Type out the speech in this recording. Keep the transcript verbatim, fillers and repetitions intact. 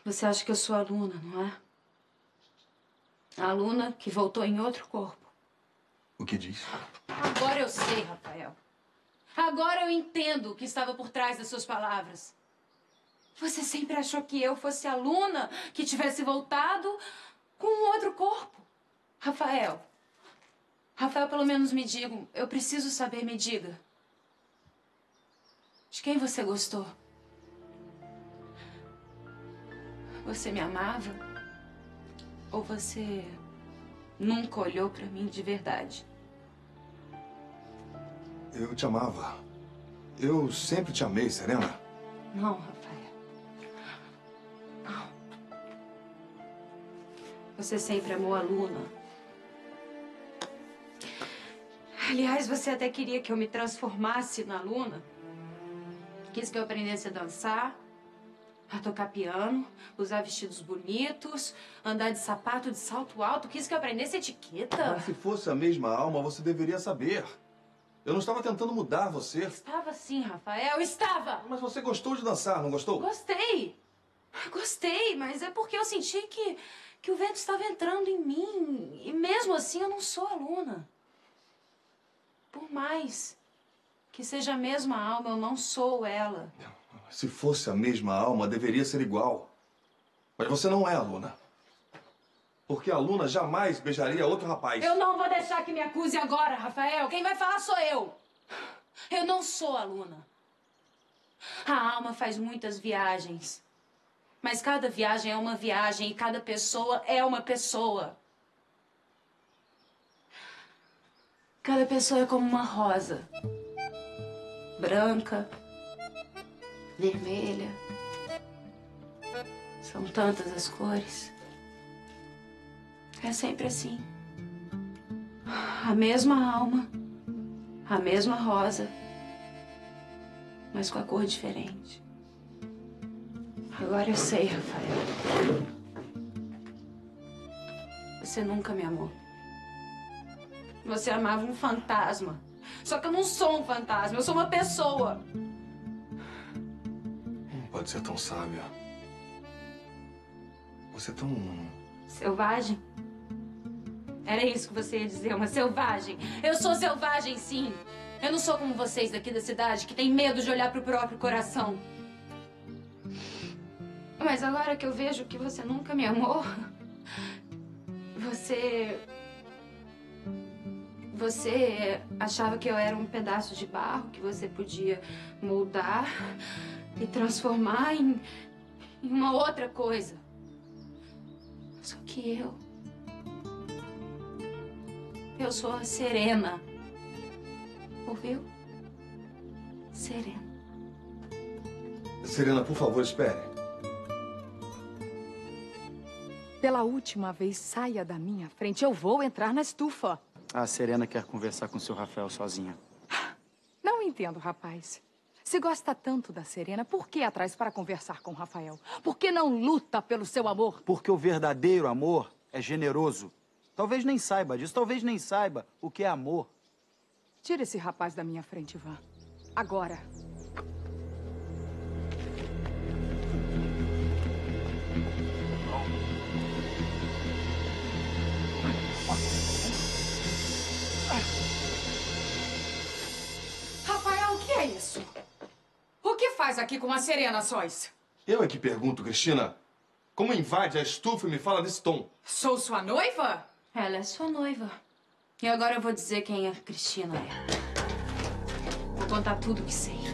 Você acha que eu sou aluna, não é? A aluna que voltou em outro corpo. O que diz? Agora eu sei, Rafael. Agora eu entendo o que estava por trás das suas palavras. Você sempre achou que eu fosse aluna que tivesse voltado com um outro corpo. Rafael. Rafael, pelo menos me diga. Eu preciso saber, me diga. De quem você gostou? Você me amava? Ou você nunca olhou pra mim de verdade? Eu te amava. Eu sempre te amei, Serena. Não, Rafael. Não. Você sempre amou a Luna. Aliás, você até queria que eu me transformasse na Luna. Quis que eu aprendesse a dançar, a tocar piano, usar vestidos bonitos, andar de sapato de salto alto. Quis que eu aprendesse etiqueta. Mas se fosse a mesma alma, você deveria saber. Eu não estava tentando mudar você. Estava sim, Rafael, estava! Mas você gostou de dançar, não gostou? Gostei! Gostei, mas é porque eu senti que, que o vento estava entrando em mim. E mesmo assim eu não sou aluna. Por mais que seja a mesma alma, eu não sou ela. Se fosse a mesma alma, deveria ser igual. Mas você não é aluna. Porque a Luna jamais beijaria outro rapaz. Eu não vou deixar que me acuse agora, Rafael. Quem vai falar sou eu. Eu não sou aluna. A alma faz muitas viagens. Mas cada viagem é uma viagem e cada pessoa é uma pessoa. Cada pessoa é como uma rosa. Branca, vermelha. São tantas as cores. É sempre assim. A mesma alma, a mesma rosa, mas com a cor diferente. Agora eu sei, Rafael. Você nunca me amou. Você amava um fantasma. Só que eu não sou um fantasma, eu sou uma pessoa. Não pode ser tão sábia. Você é tão... Selvagem? Era isso que você ia dizer, uma selvagem. Eu sou selvagem, sim. Eu não sou como vocês daqui da cidade, que tem medo de olhar pro próprio coração. Mas agora que eu vejo que você nunca me amou, você... Você achava que eu era um pedaço de barro que você podia moldar e transformar em, em uma outra coisa. Só que eu... Eu sou a Serena. Ouviu? Serena. Serena, por favor, espere. Pela última vez, saia da minha frente. Eu vou entrar na estufa. A Serena quer conversar com o seu Rafael sozinha. Não entendo, rapaz. Se gosta tanto da Serena, por que atrás para conversar com o Rafael? Por que não luta pelo seu amor? Porque o verdadeiro amor é generoso. Talvez nem saiba disso, talvez nem saiba o que é amor. Tira esse rapaz da minha frente, Ivan. Agora. Rafael, o que é isso? O que faz aqui com a Serena Sóis? Eu é que pergunto, Cristina. Como invade a estufa e me fala desse tom? Sou sua noiva? Ela é sua noiva. E agora eu vou dizer quem a Cristina é. Vou contar tudo o que sei.